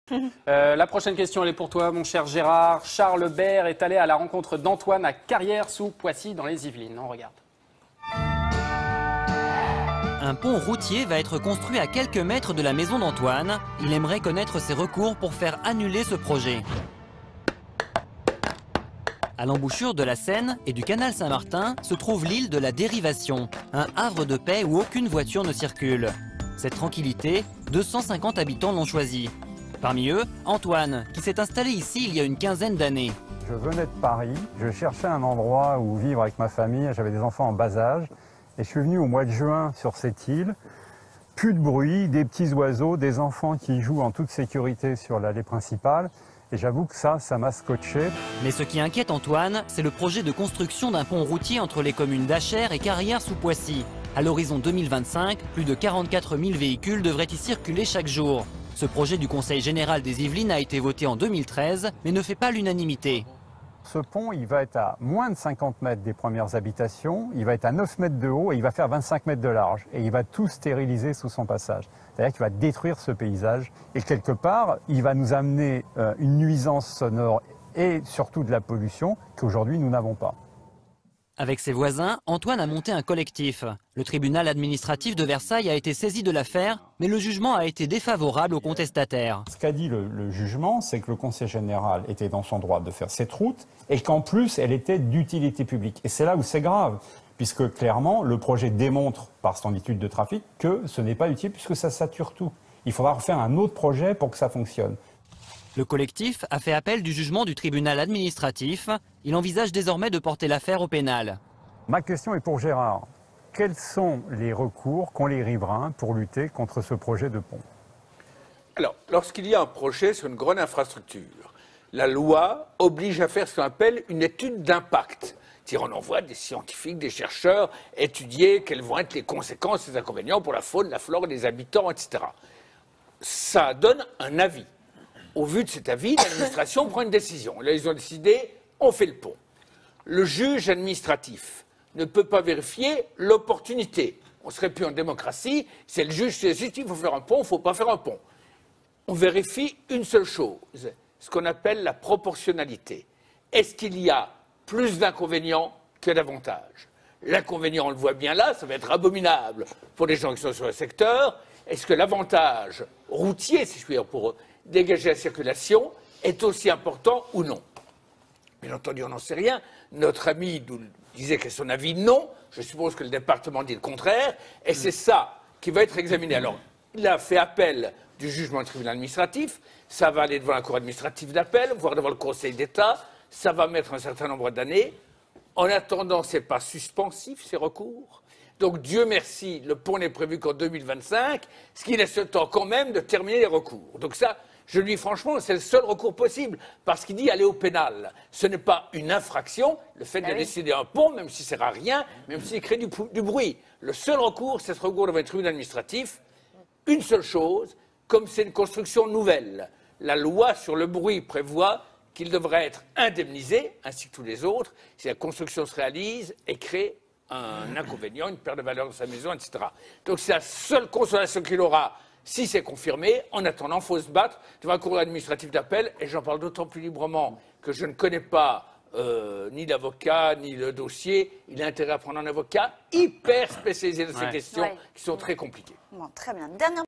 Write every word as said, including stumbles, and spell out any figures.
Euh, la prochaine question, elle est pour toi, mon cher Gérard. Charles Bert est allé à la rencontre d'Antoine à Carrières-sous-Poissy, dans les Yvelines. On regarde. Un pont routier va être construit à quelques mètres de la maison d'Antoine. Il aimerait connaître ses recours pour faire annuler ce projet. À l'embouchure de la Seine et du canal Saint-Martin se trouve l'île de la Dérivation, un havre de paix où aucune voiture ne circule. Cette tranquillité, deux cent cinquante habitants l'ont choisi. Parmi eux, Antoine, qui s'est installé ici il y a une quinzaine d'années. Je venais de Paris, je cherchais un endroit où vivre avec ma famille, j'avais des enfants en bas âge, et je suis venu au mois de juin sur cette île. Plus de bruit, des petits oiseaux, des enfants qui jouent en toute sécurité sur l'allée principale, et j'avoue que ça, ça m'a scotché. Mais ce qui inquiète Antoine, c'est le projet de construction d'un pont routier entre les communes d'Achères et Carrières-sous-Poissy. À l'horizon deux mille vingt-cinq, plus de quarante-quatre mille véhicules devraient y circuler chaque jour. Ce projet du Conseil général des Yvelines a été voté en deux mille treize, mais ne fait pas l'unanimité. Ce pont, il va être à moins de cinquante mètres des premières habitations, il va être à neuf mètres de haut et il va faire vingt-cinq mètres de large. Et il va tout stériliser sous son passage. C'est-à-dire qu'il va détruire ce paysage. Et quelque part, il va nous amener euh, une nuisance sonore et surtout de la pollution qu'aujourd'hui nous n'avons pas. Avec ses voisins, Antoine a monté un collectif. Le tribunal administratif de Versailles a été saisi de l'affaire, mais le jugement a été défavorable aux contestataires. Ce qu'a dit le, le jugement, c'est que le Conseil général était dans son droit de faire cette route et qu'en plus, elle était d'utilité publique. Et c'est là où c'est grave, puisque clairement, le projet démontre par son étude de trafic que ce n'est pas utile puisque ça sature tout. Il faudra refaire un autre projet pour que ça fonctionne. Le collectif a fait appel du jugement du tribunal administratif. Il envisage désormais de porter l'affaire au pénal. Ma question est pour Gérard. Quels sont les recours qu'ont les riverains pour lutter contre ce projet de pont? Alors, lorsqu'il y a un projet sur une grande infrastructure, la loi oblige à faire ce qu'on appelle une étude d'impact. On envoie des scientifiques, des chercheurs étudier quelles vont être les conséquences, les inconvénients pour la faune, la flore, les habitants, et cetera. Ça donne un avis. Au vu de cet avis, l'administration prend une décision. Là, ils ont décidé, on fait le pont. Le juge administratif ne peut pas vérifier l'opportunité. On ne serait plus en démocratie. C'est le juge qui décide qu'il faut faire un pont, il ne faut pas faire un pont. On vérifie une seule chose, ce qu'on appelle la proportionnalité. Est-ce qu'il y a plus d'inconvénients que d'avantages? L'inconvénient, on le voit bien là, ça va être abominable pour les gens qui sont sur le secteur. Est-ce que l'avantage routier, si je puis dire, pour dégager la circulation, est aussi important ou non? Bien entendu, on n'en sait rien. Notre ami nous disait que son avis non. Je suppose que le département dit le contraire. Et c'est ça qui va être examiné. Alors, il a fait appel du jugement du tribunal administratif. Ça va aller devant la cour administrative d'appel, voire devant le Conseil d'État. Ça va mettre un certain nombre d'années. En attendant, ce n'est pas suspensif, ces recours. Donc, Dieu merci, le pont n'est prévu qu'en deux mille vingt-cinq, ce qui laisse le temps quand même de terminer les recours. Donc ça, je lui dis franchement, c'est le seul recours possible, parce qu'il dit aller au pénal. Ce n'est pas une infraction, le fait de décider un pont, même s'il ne sert à rien, même s'il crée du, du bruit. Le seul recours, c'est ce recours devant un tribunal administratif. Une seule chose, comme c'est une construction nouvelle, la loi sur le bruit prévoit qu'il devrait être indemnisé, ainsi que tous les autres, si la construction se réalise et crée un inconvénient, une perte de valeur de sa maison, et cetera. Donc c'est la seule consolation qu'il aura si c'est confirmé. En attendant, il faut se battre devant un cour administratif d'appel, et j'en parle d'autant plus librement que je ne connais pas euh, ni l'avocat, ni le dossier. Il a intérêt à prendre un avocat hyper spécialisé dans ces ouais. questions ouais. qui sont très compliquées. Bon, très bien. Dernière